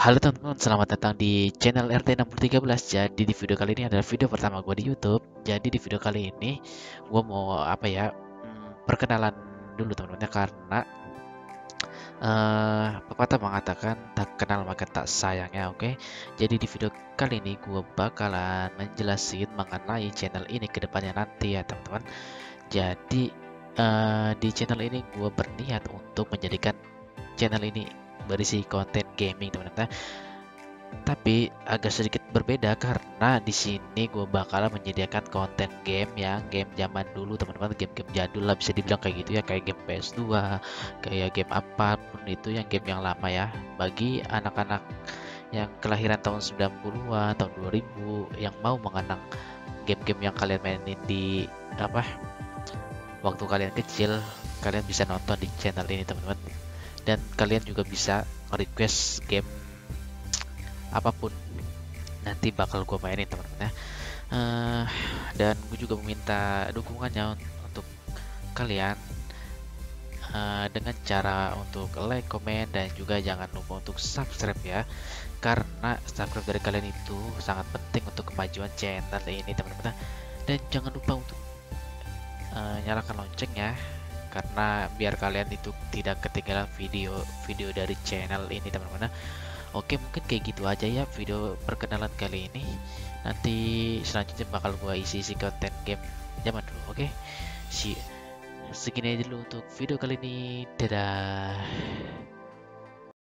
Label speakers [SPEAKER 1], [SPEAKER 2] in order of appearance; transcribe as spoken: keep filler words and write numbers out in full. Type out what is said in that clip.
[SPEAKER 1] Halo teman-teman, selamat datang di channel R T enam tiga belas. Jadi di video kali ini adalah video pertama gue di YouTube. Jadi di video kali ini gue mau apa ya? hmm, perkenalan dulu teman-teman ya, karena eh pepatah mengatakan tak kenal maka tak sayang ya, oke. Jadi di video kali ini gue bakalan menjelasin mengenai channel ini ke depannya nanti ya teman-teman. Jadi eh, di channel ini gue berniat untuk menjadikan channel ini berisi konten gaming teman-teman. Tapi agak sedikit berbeda karena di sini gue bakalan menyediakan konten game yang game zaman dulu teman-teman, game-game jadul lah bisa dibilang kayak gitu ya, kayak game P S dua, kayak game apapun itu yang game yang lama ya. Bagi anak-anak yang kelahiran tahun sembilan puluhan, tahun dua ribu yang mau mengenang game-game yang kalian mainin di apa waktu kalian kecil, kalian bisa nonton di channel ini teman-teman. Dan kalian juga bisa request game apapun nanti bakal gue mainin teman-teman ya. Eh, dan gue juga meminta dukungannya untuk kalian eh, dengan cara untuk like, komen, dan juga jangan lupa untuk subscribe ya, karena subscribe dari kalian itu sangat penting untuk kemajuan channel ini teman-teman. Dan jangan lupa untuk eh, nyalakan lonceng ya, karena biar kalian itu tidak ketinggalan video-video dari channel ini teman-teman. Oke, mungkin kayak gitu aja ya video perkenalan kali ini. Nanti selanjutnya bakal gua isi-isi konten game zaman dulu. Oke, si segini aja dulu untuk video kali ini. Dadah.